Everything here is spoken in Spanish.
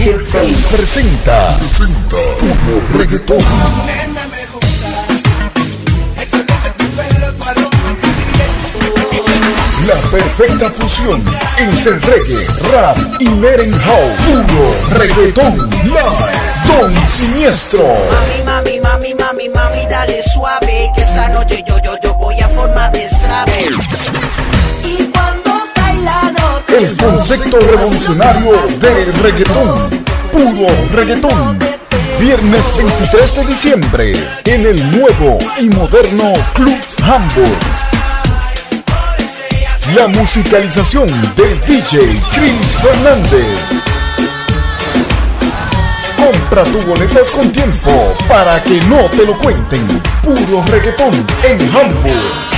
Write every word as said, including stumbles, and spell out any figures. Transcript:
D J Fame presenta, presenta Puro Reggaetón. La perfecta fusión entre reggae, rap y Neren House. Puro Reggaetón Live. Don Siniestro. Mami, mami, mami, mami, mami, dale suave, que esta noche yo, yo, yo voy a forma de estrave. Y cuando cae la noche, El concepto revolucionario del reggaetón. Puro Reggaetón. Viernes veintitrés de diciembre en el nuevo y moderno Club Hamburg. La musicalización del D J Chris Fernández. Compra tu boletas con tiempo para que no te lo cuenten. Puro Reggaetón en Hamburg.